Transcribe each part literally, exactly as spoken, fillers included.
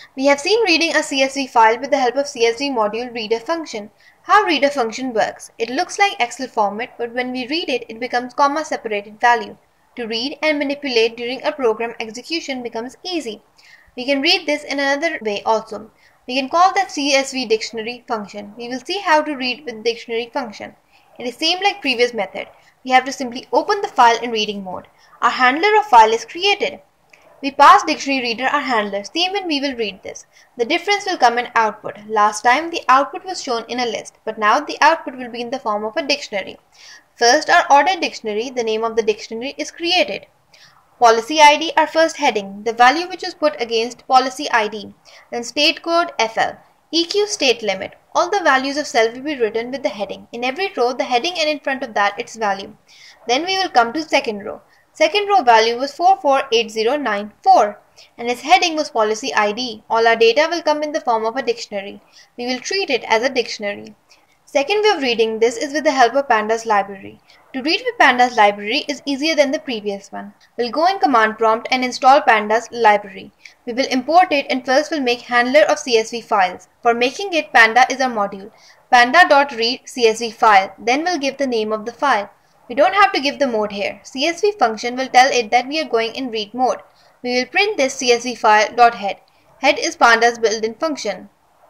We have seen reading a C S V file with the help of C S V module reader function. How reader function works. It looks like Excel format, but when we read it, it becomes comma separated value. To read and manipulate during a program execution becomes easy. We can read this in another way also. We can call that C S V dictionary function. We will see how to read with dictionary function. It is same like previous method. We have to simply open the file in reading mode. Our handler of file is created. We pass dictionary reader our handler, same when we will read this. The difference will come in output. Last time the output was shown in a list, but now the output will be in the form of a dictionary. First, our ordered dictionary, the name of the dictionary, is created. Policy I D, our first heading, the value which is put against policy I D. Then state code F L. E Q state limit. All the values of cell will be written with the heading. In every row, the heading and in front of that its value. Then we will come to second row. Second row value was four four eight zero nine four and its heading was policy I D. All our data will come in the form of a dictionary. We will treat it as a dictionary. Second way of reading this is with the help of Pandas library. To read with Pandas library is easier than the previous one. We'll go in command prompt and install Pandas library. We will import it and first we'll make handler of C S V files. For making it, Panda is our module. Panda.read C S V file. Then we'll give the name of the file. We don't have to give the mode here. C S V function will tell it that we are going in read mode. We will print this C S V file.head. Head is Pandas built-in function.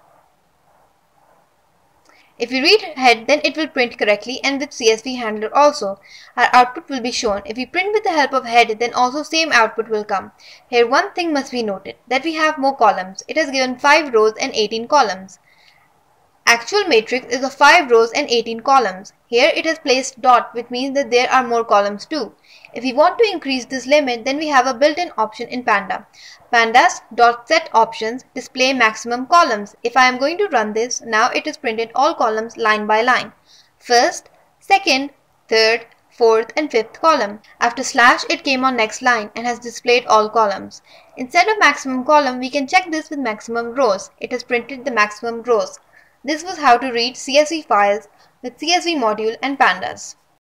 If we read head, then it will print correctly and with C S V handler also. Our output will be shown. If we print with the help of head, then also same output will come. Here one thing must be noted, that we have more columns. It has given five rows and eighteen columns. Actual matrix is of five rows and eighteen columns. Here it has placed dot, which means that there are more columns too. If we want to increase this limit, then we have a built-in option in Panda. Pandas.set options display maximum columns. If I am going to run this, now it is printed all columns line by line. First, second, third, fourth and fifth column. After slash it came on next line and has displayed all columns. Instead of maximum column, we can check this with maximum rows. It has printed the maximum rows. This was how to read C S V files with C S V module and Pandas.